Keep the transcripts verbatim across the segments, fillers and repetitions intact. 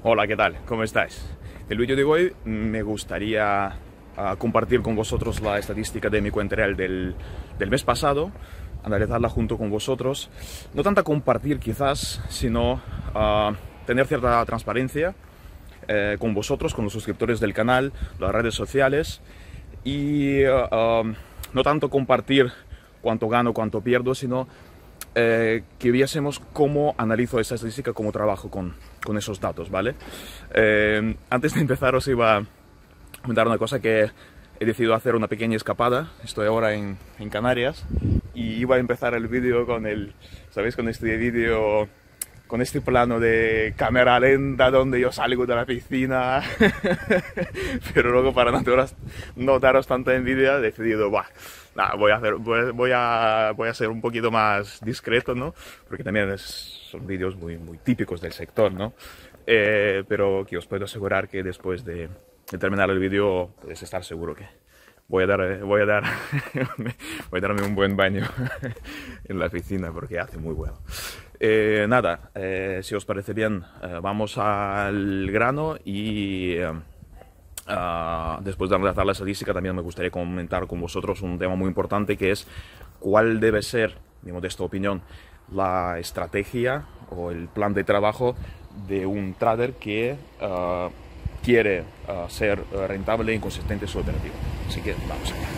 Hola, ¿qué tal? ¿Cómo estáis? El vídeo de hoy me gustaría uh, compartir con vosotros la estadística de mi cuenta real del, del mes pasado, analizarla junto con vosotros. No tanto compartir quizás, sino uh, tener cierta transparencia eh, con vosotros, con los suscriptores del canal, las redes sociales y uh, um, no tanto compartir cuánto gano, cuánto pierdo, sino Eh, que viésemos cómo analizo esa estadística, cómo trabajo con, con esos datos, ¿vale? Eh, antes de empezar os iba a comentar una cosa, que he decidido hacer una pequeña escapada. Estoy ahora en, en Canarias y iba a empezar el vídeo con el, ¿sabéis? Con este vídeo, con este plano de cámara lenta donde yo salgo de la piscina, pero luego para no daros, no daros tanta envidia he decidido, bah, Nah, voy, a hacer, voy, voy, a, voy a ser un poquito más discreto, ¿no? Porque también es, son vídeos muy, muy típicos del sector, ¿no? Eh, pero que os puedo asegurar que después de, de terminar el vídeo podéis estar seguro que voy a, dar, voy, a dar, voy a darme un buen baño en la piscina porque hace muy bueno. Eh, nada, eh, si os parece bien, eh, vamos al grano y... Eh, Uh, después de analizar la estadística, también me gustaría comentar con vosotros un tema muy importante, que es cuál debe ser, mi modesta opinión, la estrategia o el plan de trabajo de un trader que uh, quiere uh, ser rentable y consistente en su operativa. Así que vamos allá.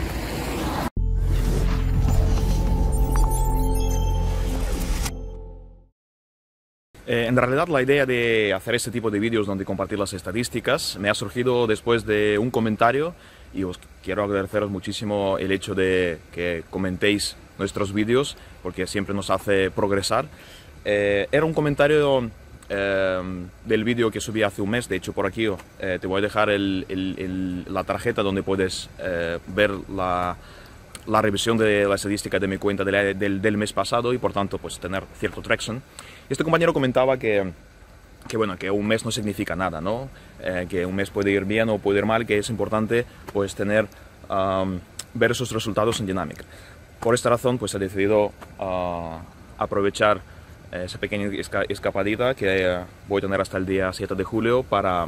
Eh, en realidad la idea de hacer este tipo de vídeos donde compartir las estadísticas me ha surgido después de un comentario, y os quiero agradeceros muchísimo el hecho de que comentéis nuestros vídeos porque siempre nos hace progresar. Eh, era un comentario eh, del vídeo que subí hace un mes. De hecho, por aquí eh, te voy a dejar el, el, el, la tarjeta donde puedes eh, ver la, la revisión de la estadística de mi cuenta del, del, del mes pasado y por tanto pues tener cierto traction. Este compañero comentaba que, que, bueno, que un mes no significa nada, ¿no? Eh, que un mes puede ir bien o puede ir mal, que es importante pues tener, um, ver esos resultados en dinámica. Por esta razón pues he decidido uh, aprovechar esa pequeña esca escapadita que uh, voy a tener hasta el día siete de julio para,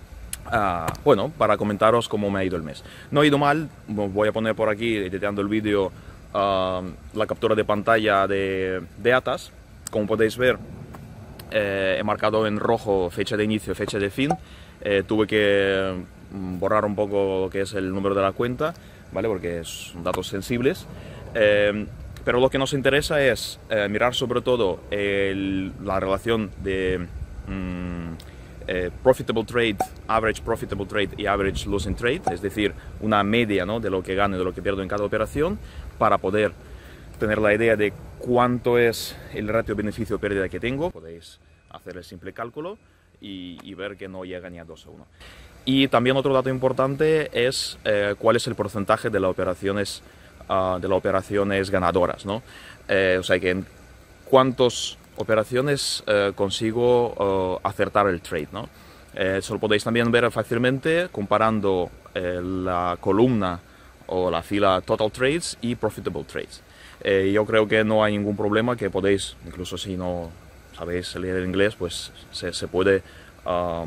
uh, bueno, para comentaros cómo me ha ido el mes. No ha ido mal, voy a poner por aquí, editando el vídeo, uh, la captura de pantalla de, de Atas. Como podéis ver, eh, he marcado en rojo fecha de inicio, fecha de fin. Eh, tuve que borrar un poco lo que es el número de la cuenta, ¿vale? Porque son datos sensibles. Eh, pero lo que nos interesa es eh, mirar sobre todo el, la relación de mm, eh, profitable trade, average profitable trade y average losing trade, es decir, una media, ¿no?, de lo que gano y de lo que pierdo en cada operación, para poder tener la idea de cuánto es el ratio beneficio-pérdida que tengo. Podéis hacer el simple cálculo y, y ver que no llega ni a dos a uno. Y también otro dato importante es eh, cuál es el porcentaje de las operaciones, uh, de las operaciones ganadoras, ¿no? Eh, o sea, que en cuántas operaciones uh, consigo uh, acertar el trade, ¿no? Eh, eso lo podéis también ver fácilmente comparando eh, la columna o la fila Total Trades y Profitable Trades. Eh, yo creo que no hay ningún problema, que podéis, incluso si no sabéis leer inglés, pues se, se, puede, uh,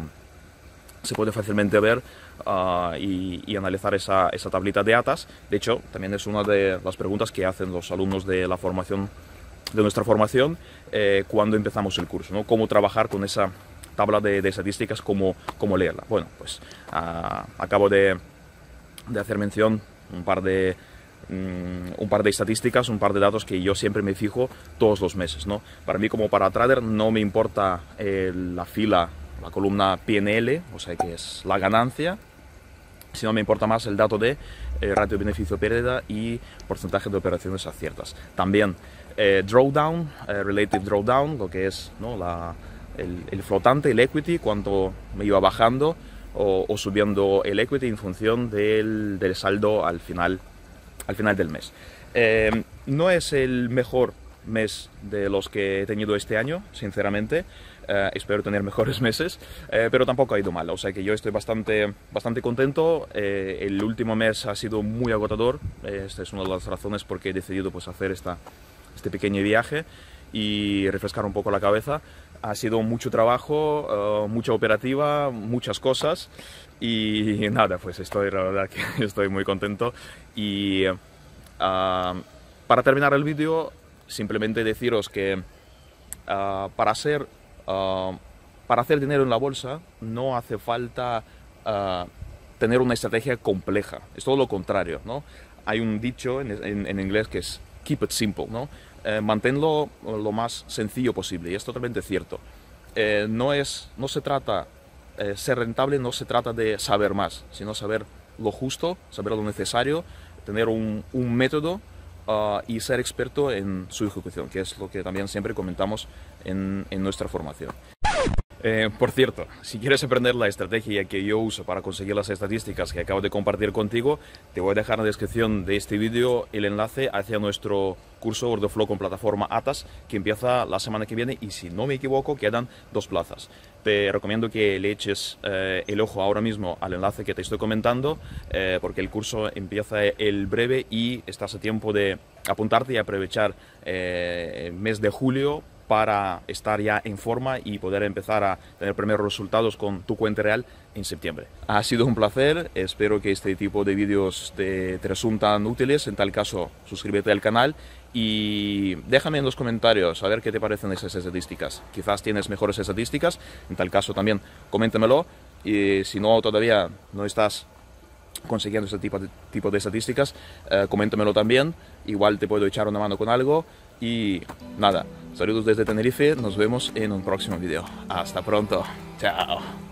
se puede fácilmente ver uh, y, y analizar esa, esa tablita de Atas. De hecho, también es una de las preguntas que hacen los alumnos de la formación, de nuestra formación, eh, cuando empezamos el curso, ¿no? Cómo trabajar con esa tabla de, de estadísticas, cómo, cómo leerla. Bueno, pues uh, acabo de, de hacer mención un par de un par de estadísticas, un par de datos que yo siempre me fijo todos los meses, ¿no? Para mí, como para trader, no me importa eh, la fila, la columna P and L, o sea que es la ganancia, sino me importa más el dato de eh, ratio beneficio-pérdida y porcentaje de operaciones aciertas. También eh, drawdown, eh, relative drawdown, lo que es, ¿no?, la, el, el flotante, el equity, cuánto me iba bajando o, o subiendo el equity en función del, del saldo al final al final del mes. Eh, no es el mejor mes de los que he tenido este año, sinceramente. Eh, espero tener mejores meses, eh, pero tampoco ha ido mal. O sea que yo estoy bastante, bastante contento. Eh, el último mes ha sido muy agotador. Eh, esta es una de las razones por qué he decidido pues, hacer esta, este pequeño viaje y refrescar un poco la cabeza. Ha sido mucho trabajo, uh, mucha operativa, muchas cosas y nada, pues estoy, la verdad que estoy muy contento. Y uh, para terminar el vídeo, simplemente deciros que uh, para, hacer, uh, para hacer dinero en la bolsa no hace falta uh, tener una estrategia compleja, es todo lo contrario, ¿no? Hay un dicho en, en, en inglés que es keep it simple, ¿no? Eh, manténlo lo más sencillo posible, y es totalmente cierto. Eh, no, es, no se trata, eh, ser rentable no se trata de saber más, sino saber lo justo, saber lo necesario, tener un, un método uh, y ser experto en su ejecución, que es lo que también siempre comentamos en, en nuestra formación. Eh, por cierto, si quieres aprender la estrategia que yo uso para conseguir las estadísticas que acabo de compartir contigo, te voy a dejar en la descripción de este vídeo el enlace hacia nuestro curso Order Flow con plataforma Atas, que empieza la semana que viene y, si no me equivoco, quedan dos plazas. Te recomiendo que le eches eh, el ojo ahora mismo al enlace que te estoy comentando, eh, porque el curso empieza el breve y estás a tiempo de apuntarte y aprovechar eh, el mes de julio para estar ya en forma y poder empezar a tener primeros resultados con tu cuenta real en septiembre. Ha sido un placer, espero que este tipo de vídeos te, te resultan útiles. En tal caso, suscríbete al canal y déjame en los comentarios a ver qué te parecen esas estadísticas. Quizás tienes mejores estadísticas, en tal caso también coméntamelo, y si no, todavía no estás consiguiendo este tipo de, tipo de estadísticas, eh, coméntamelo también, igual te puedo echar una mano con algo. Y nada, saludos desde Tenerife, nos vemos en un próximo video. Hasta pronto, chao.